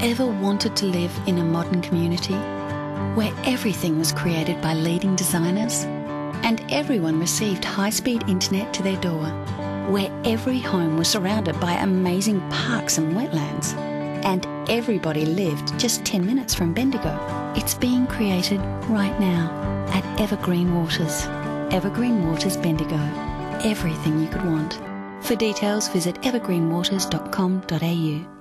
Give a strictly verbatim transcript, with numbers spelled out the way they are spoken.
Ever wanted to live in a modern community where everything was created by leading designers and everyone received high-speed internet to their door, where every home was surrounded by amazing parks and wetlands, and everybody lived just ten minutes from Bendigo? It's being created right now at Evergreen Waters. Evergreen Waters Bendigo. Everything you could want. For details, visit evergreen waters dot com dot a u.